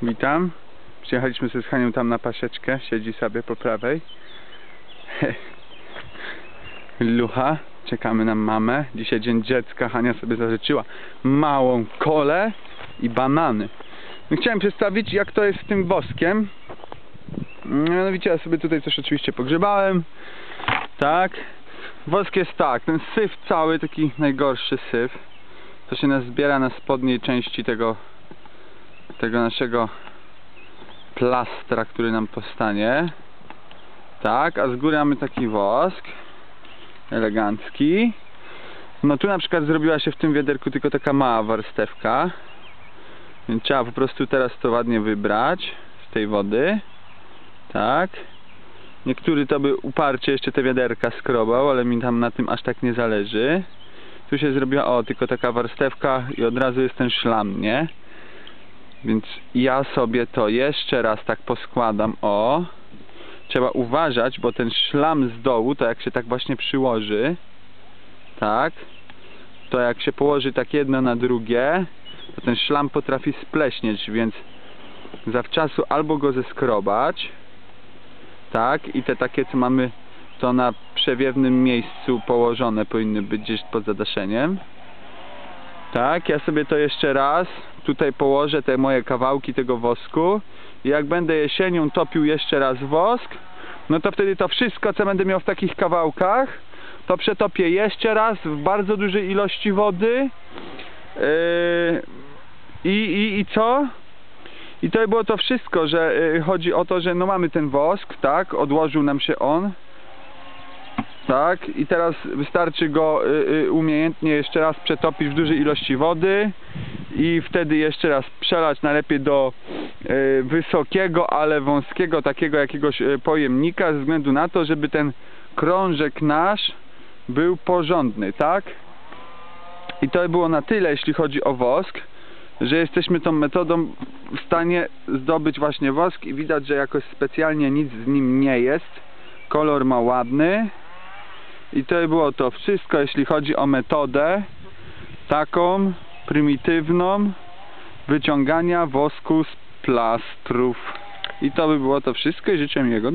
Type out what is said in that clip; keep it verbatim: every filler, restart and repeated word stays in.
Witam. Przyjechaliśmy ze Hanią tam na pasieczkę. Siedzi sobie po prawej. Lucha. Czekamy na mamę. Dzisiaj dzień dziecka. Hania sobie zażyczyła małą kolę i banany. No, chciałem przedstawić, jak to jest z tym woskiem. Mianowicie ja sobie tutaj coś oczywiście pogrzebałem. Tak. Wosk jest tak. Ten syf cały, taki najgorszy syf, to się nas zbiera na spodniej części tego tego naszego plastra, który nam powstanie. Tak, a z góry mamy taki wosk elegancki. No tu na przykład zrobiła się w tym wiaderku tylko taka mała warstewka, więc trzeba po prostu teraz to ładnie wybrać z tej wody. Tak. Niektóry to by uparcie jeszcze te wiaderka skrobał, ale mi tam na tym aż tak nie zależy. Tu się zrobiła, o, tylko taka warstewka i od razu jest ten szlam, nie? Więc ja sobie to jeszcze raz tak poskładam, o. Trzeba uważać, bo ten szlam z dołu, to jak się tak właśnie przyłoży, tak, to jak się położy tak jedno na drugie, to ten szlam potrafi spleśnieć, więc zawczasu albo go zeskrobać, tak, i te takie, co mamy, to na przewiewnym miejscu położone powinny być gdzieś pod zadaszeniem. Tak, ja sobie to jeszcze raz tutaj położę, te moje kawałki tego wosku, i jak będę jesienią topił jeszcze raz wosk, no to wtedy to wszystko, co będę miał w takich kawałkach, to przetopię jeszcze raz w bardzo dużej ilości wody. Yy, i, i, i co? I to było to wszystko, że yy, chodzi o to, że no mamy ten wosk, tak, odłożył nam się on. Tak, i teraz wystarczy go y, y, umiejętnie jeszcze raz przetopić w dużej ilości wody i wtedy jeszcze raz przelać najlepiej do y, wysokiego, ale wąskiego takiego jakiegoś y, pojemnika, ze względu na to, żeby ten krążek nasz był porządny, tak? I to było na tyle, jeśli chodzi o wosk, że jesteśmy tą metodą w stanie zdobyć właśnie wosk i widać, że jakoś specjalnie nic z nim nie jest. Kolor ma ładny. I to było to wszystko, jeśli chodzi o metodę taką prymitywną wyciągania wosku z plastrów. I to by było to wszystko i życzę miłego